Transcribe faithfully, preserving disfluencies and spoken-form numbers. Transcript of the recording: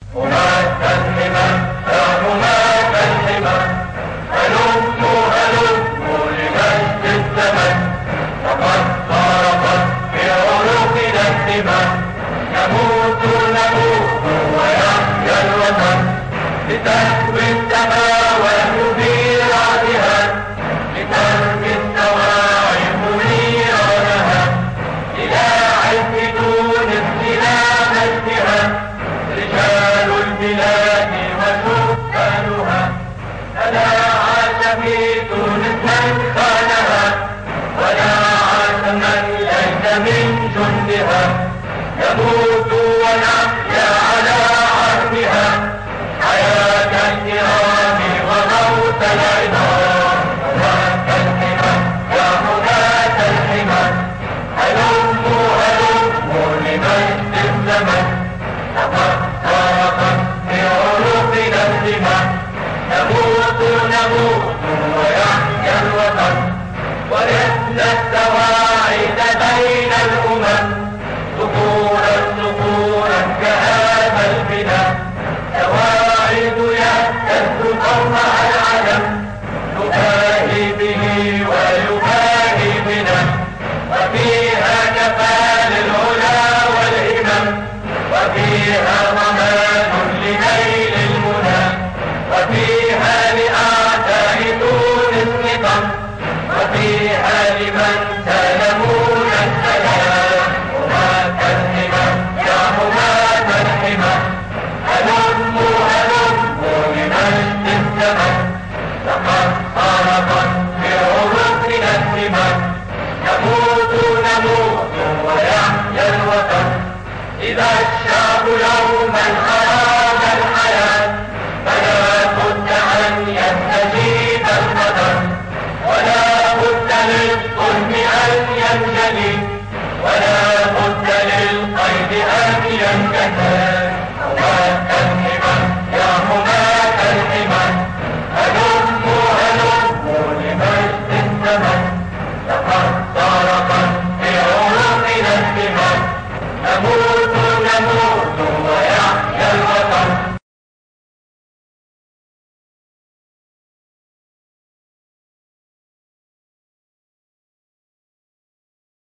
ومات الهمم ومات الهمم. هلموا هلموا لمجد الزمن، فقد صارت في عروقنا الدماء. نموت نموت ويحيا الوطن، لتهوي السماوات في رعدها، لترمي الصواعق نيرانها، إلى عز تونس إلى مجدها، رجال البلاد وسكانها. فلا عاش في تونس من خانها، ولا عاش من ليس من جندها. يموت